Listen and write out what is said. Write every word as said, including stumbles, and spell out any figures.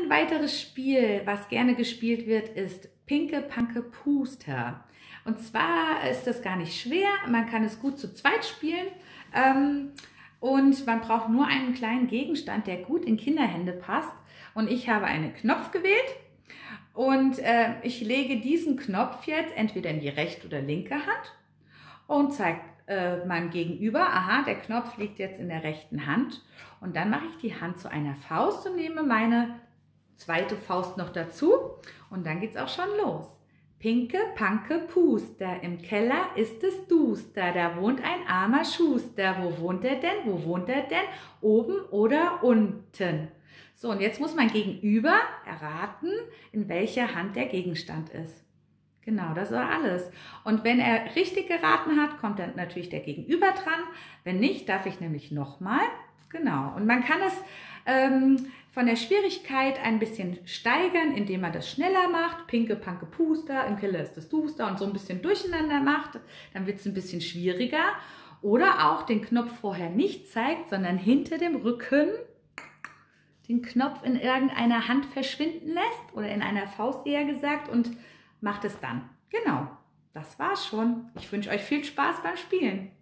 Ein weiteres Spiel, was gerne gespielt wird, ist Pinke Panke Puster. Und zwar ist das gar nicht schwer, man kann es gut zu zweit spielen ähm, und man braucht nur einen kleinen Gegenstand, der gut in Kinderhände passt. Und ich habe einen Knopf gewählt und äh, ich lege diesen Knopf jetzt entweder in die rechte oder linke Hand und zeige äh, meinem Gegenüber, aha, der Knopf liegt jetzt in der rechten Hand. Und dann mache ich die Hand zu einer Faust und nehme meine zweite Faust noch dazu und dann geht es auch schon los. Pinke, Panke, Puster, im Keller ist es duster, da wohnt ein armer Schuster. Wo wohnt er denn? Wo wohnt er denn? Oben oder unten? So, und jetzt muss mein Gegenüber erraten, in welcher Hand der Gegenstand ist. Genau, das war alles. Und wenn er richtig geraten hat, kommt dann natürlich der Gegenüber dran. Wenn nicht, darf ich nämlich nochmal. Genau, und man kann es ähm, von der Schwierigkeit ein bisschen steigern, indem man das schneller macht. Pinke, Panke, Puster, im Keller ist das Duster und so ein bisschen durcheinander macht. Dann wird es ein bisschen schwieriger. Oder auch den Knopf vorher nicht zeigt, sondern hinter dem Rücken den Knopf in irgendeiner Hand verschwinden lässt oder in einer Faust eher gesagt und macht es dann. Genau, das war's schon. Ich wünsche euch viel Spaß beim Spielen.